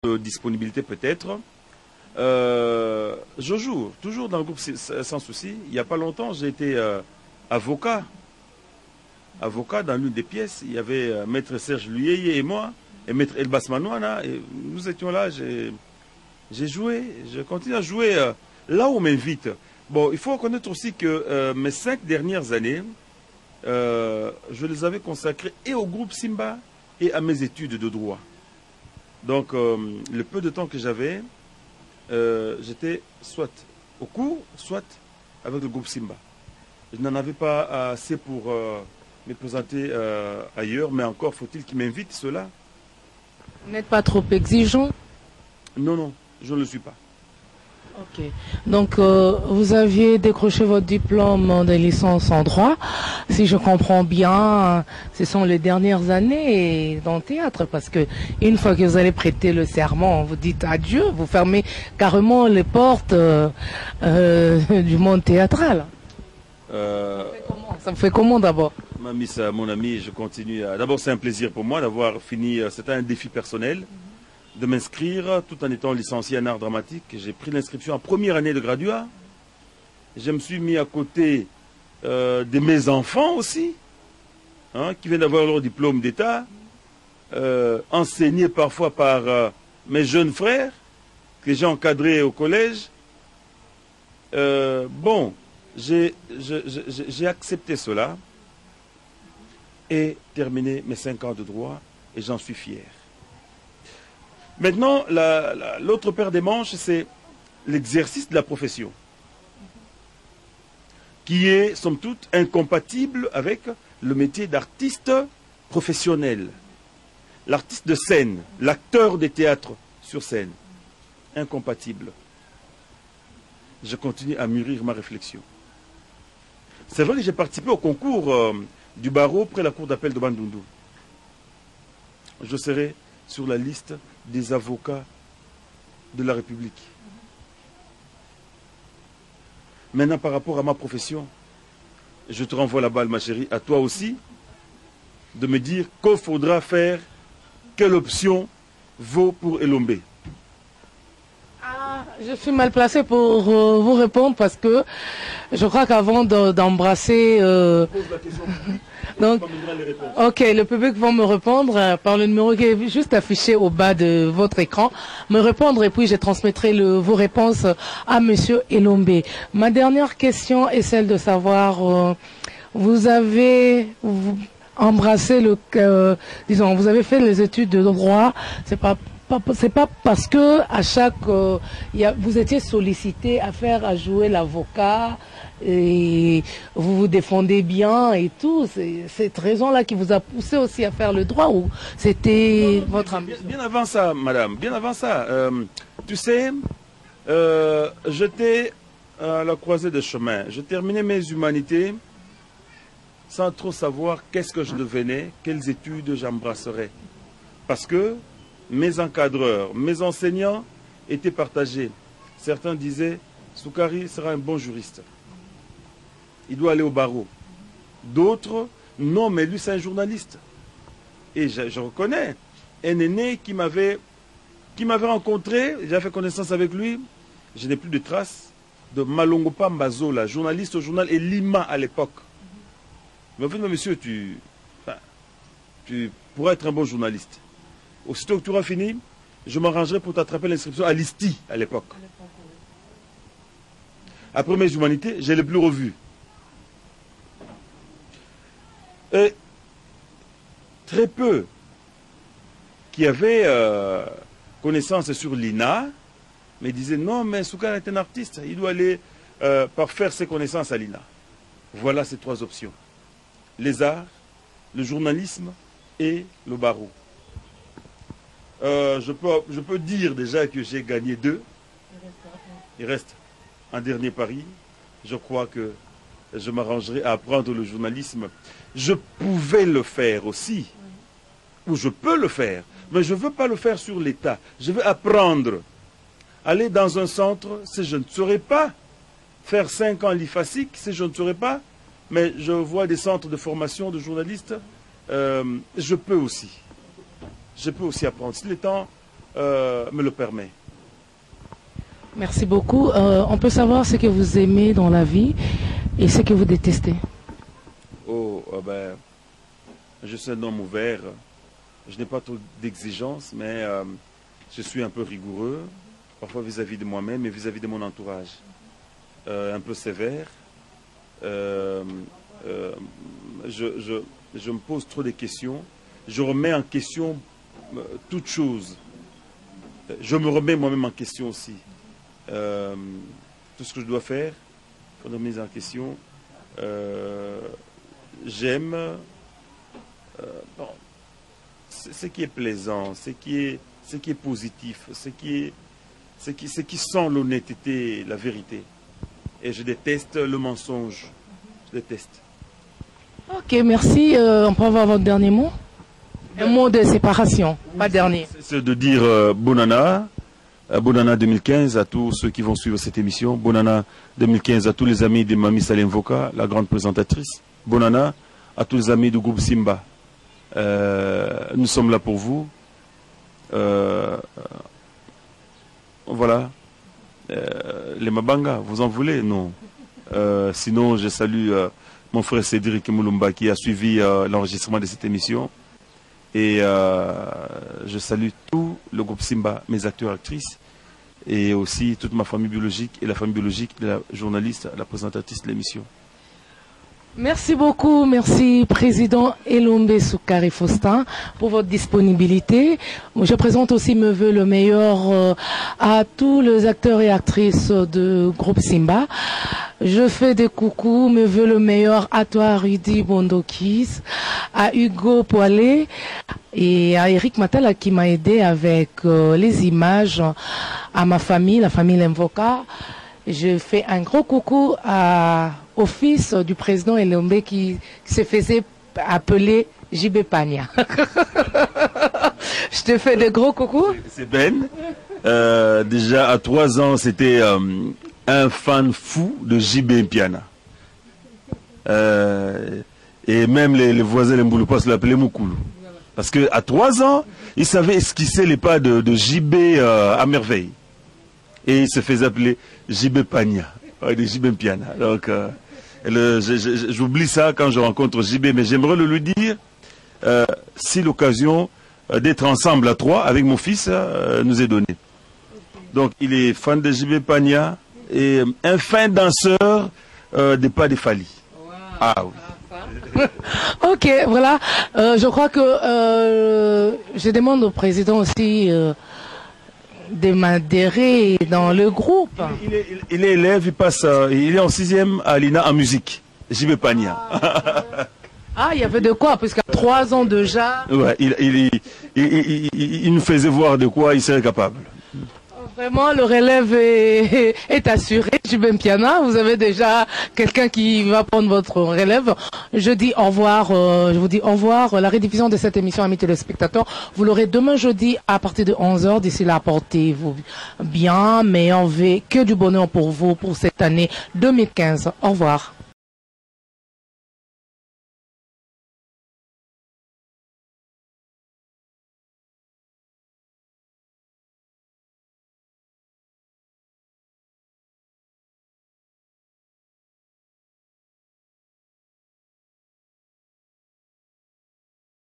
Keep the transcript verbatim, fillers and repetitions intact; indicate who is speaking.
Speaker 1: de disponibilité peut-être. Euh, je joue toujours dans le groupe Sans Souci. Il n'y a pas longtemps, j'ai été euh, avocat. Avocat dans l'une des pièces. Il y avait euh, Maître Serge Luyeye et moi, et Maître Elbas Manouana. Et nous étions là, j'ai joué, je continue à jouer euh, là où on m'invite. Bon, il faut reconnaître aussi que euh, mes cinq dernières années, euh, je les avais consacrées et au groupe Simba et à mes études de droit. Donc, euh, le peu de temps que j'avais, euh, j'étais soit au cours, soit avec le groupe Simba. Je n'en avais pas assez pour euh, me présenter euh, ailleurs, mais encore faut-il qu'ils m'invitent cela.
Speaker 2: Vous n'êtes pas trop exigeant?
Speaker 1: Non, non, je ne le suis pas.
Speaker 2: Ok. Donc, euh, vous aviez décroché votre diplôme de licence en droit. Si je comprends bien, ce sont les dernières années dans le théâtre, parce que une fois que vous allez prêter le serment, vous dites adieu, vous fermez carrément les portes euh, euh, du monde théâtral. Euh, ça me fait comment d'abord?
Speaker 1: Mamissa, mon ami, je continue. À... D'abord, c'est un plaisir pour moi d'avoir fini. C'était un défi personnel de m'inscrire tout en étant licencié en art dramatique. J'ai pris l'inscription en première année de graduat. Je me suis mis à côté euh, de mes enfants aussi, hein, qui viennent d'avoir leur diplôme d'État, euh, enseignés parfois par euh, mes jeunes frères, que j'ai encadrés au collège. Euh, bon, j'ai accepté cela et terminé mes cinq ans de droit et j'en suis fier. Maintenant, l'autre paire des manches, c'est l'exercice de la profession, qui est, somme toute, incompatible avec le métier d'artiste professionnel. L'artiste de scène, l'acteur des théâtres sur scène, incompatible. Je continue à mûrir ma réflexion. C'est vrai que j'ai participé au concours euh, du barreau près la cour d'appel de Bandundu. Je serai sur la liste des avocats de la République. Maintenant, par rapport à ma profession, je te renvoie la balle, ma chérie, à toi aussi, de me dire qu'il faudra faire, quelle option vaut pour Elombé.
Speaker 2: Ah, je suis mal placée pour euh, vous répondre parce que je crois qu'avant d'embrasser... Euh... Donc, ok, le public va me répondre euh, par le numéro qui est juste affiché au bas de votre écran, me répondre et puis je transmettrai le, vos réponses à Monsieur Elombé. Ma dernière question est celle de savoir, euh, vous avez vous, embrassé le, euh, disons, vous avez fait les études de droit, c'est pas c'est pas parce que à chaque euh, y a, vous étiez sollicité à faire à jouer l'avocat et vous vous défendez bien et tout, c'est cette raison-là qui vous a poussé aussi à faire le droit ou c'était votre ambition?
Speaker 1: Bien, bien avant ça, madame, bien avant ça. Euh, tu sais, euh, j'étais à la croisée des chemins. Je terminais mes humanités sans trop savoir qu'est-ce que je devenais, quelles études j'embrasserais. Parce que mes encadreurs, mes enseignants étaient partagés. Certains disaient, Soukari sera un bon juriste. Il doit aller au barreau. D'autres, non, mais lui c'est un journaliste. Et je, je reconnais un aîné qui m'avait qui m'avait rencontré, j'ai fait connaissance avec lui. Je n'ai plus de traces de Malongopa Mbazola, journaliste au journal et Lima à l'époque. Mais en fait, monsieur, tu, enfin, tu pourrais être un bon journaliste. Aussitôt que tu auras fini, je m'arrangerai pour t'attraper l'inscription à l'Isti à l'époque. Après mes humanités, je ne l'ai plus revu. Et très peu qui avaient euh, connaissance sur l'I N A, mais disaient non, mais Soukari est un artiste, il doit aller euh, parfaire ses connaissances à l'I N A. Voilà ces trois options. Les arts, le journalisme et le barreau. Euh, je, peux, je peux dire déjà que j'ai gagné deux. Il reste un dernier pari. Je crois que je m'arrangerai à apprendre le journalisme. Je pouvais le faire aussi, ou je peux le faire, mais je ne veux pas le faire sur l'État. Je veux apprendre. Aller dans un centre, si je ne saurais pas. Faire cinq ans l'I F A S I C, si je ne saurais pas. Mais je vois des centres de formation de journalistes. Euh, je peux aussi. Je peux aussi apprendre. Si le temps euh, me le permet.
Speaker 2: Merci beaucoup. Euh, on peut savoir ce que vous aimez dans la vie et ce que vous détestez.
Speaker 1: Oh, euh, ben, je suis un homme ouvert. Je n'ai pas trop d'exigences, mais euh, je suis un peu rigoureux, parfois vis-à-vis de moi-même et vis-à-vis de mon entourage. Euh, un peu sévère. Euh, euh, je, je, je me pose trop de questions. Je remets en question euh, toute chose. Je me remets moi-même en question aussi. Euh, tout ce que je dois faire, pour remettre en question. Euh, J'aime euh, bon, ce qui est plaisant, ce qui est, ce qui est positif, ce qui, est, ce qui, ce qui sent l'honnêteté, la vérité. Et je déteste le mensonge. Je déteste.
Speaker 2: Ok, merci. Euh, on peut avoir votre dernier mot? Un mot de séparation, pas dernier.
Speaker 1: C'est de dire euh, Bonana, euh, Bonana deux mille quinze à tous ceux qui vont suivre cette émission. Bonana deux mille quinze à tous les amis de Mami Salim Voka, la grande présentatrice. Bonana à tous les amis du groupe Simba. Euh, nous sommes là pour vous. Euh, voilà. Euh, les Mabanga, vous en voulez? Non. Euh, sinon, je salue euh, mon frère Cédric Moulumba qui a suivi euh, l'enregistrement de cette émission. Et euh, je salue tout le groupe Simba, mes acteurs, actrices, et aussi toute ma famille biologique et la famille biologique de la journaliste, la présentatrice de l'émission.
Speaker 2: Merci beaucoup, merci Président Elombe Soukari Faustin pour votre disponibilité. Je présente aussi mes voeux le meilleur euh, à tous les acteurs et actrices du groupe Simba. Je fais des coucous, mes voeux le meilleur à toi Rudy Bondokis, à Hugo Poilet et à Eric Matala qui m'a aidé avec euh, les images, à ma famille, la famille Lemvoka. Je fais un gros coucou à, au fils du président Elombe qui, qui se faisait appeler J B Pania. Je te fais de gros coucous.
Speaker 1: C'est Ben. Euh, déjà à trois ans, c'était euh, un fan fou de J B Piana. Euh, et même les, les voisins de Mbouloupas l'appelaient Moukoulou. Parce qu'à trois ans, il savait esquisser les pas de, de J B euh, à merveille. Et il se faisait appeler J B Pania, de J B Piana. Donc, euh, j'oublie ça quand je rencontre J B, mais j'aimerais le lui dire, euh, si l'occasion euh, d'être ensemble à trois avec mon fils euh, nous est donnée. Donc, il est fan de J B Pania et un fin danseur euh, des pas de Fali. Wow. Ah oui.
Speaker 2: Ok, voilà. Euh, je crois que euh, je demande au président aussi euh, de m'adhérer dans le groupe.
Speaker 1: Il est, il, est, il est élève, il passe, euh, il est en sixième à l'I N A en musique. J B Pania.
Speaker 2: Ah, il y avait de quoi, puisqu'à trois ans déjà.
Speaker 1: Ouais, il, il, il, il, il, il nous faisait voir de quoi il serait capable.
Speaker 2: Vraiment, le relève est, est assuré. J B Piana, vous avez déjà quelqu'un qui va prendre votre relève. Je dis au revoir, euh, je vous dis au revoir. La rediffusion de cette émission, amis téléspectateurs, vous l'aurez demain jeudi à partir de onze heures. D'ici là, portez-vous bien, mais on veut que du bonheur pour vous pour cette année deux mille quinze. Au revoir.